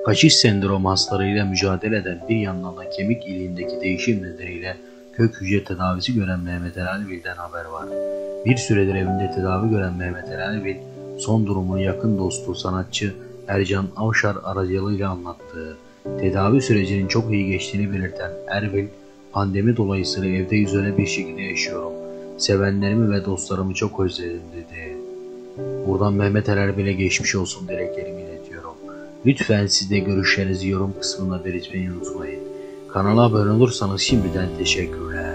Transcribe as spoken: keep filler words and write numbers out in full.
Faşist sendrom hastalarıyla mücadele eden, bir yandan da kemik iliğindeki değişim nedeniyle kök hücre tedavisi gören Mehmet Ali Erbil'den haber var. Bir süredir evinde tedavi gören Mehmet Ali Erbil, son durumunu yakın dostu sanatçı Ercan Avşar aracılığıyla anlattı. Tedavi sürecinin çok iyi geçtiğini belirten Erbil, pandemi dolayısıyla evde izole bir şekilde yaşıyorum. Sevenlerimi ve dostlarımı çok özledim dedi. Buradan Mehmet Ali Erbil'e geçmiş olsun dileklerimi iletiyorum. Lütfen siz de görüşlerinizi yorum kısmına belirtmeyi unutmayın. Kanala abone olursanız şimdiden teşekkürler.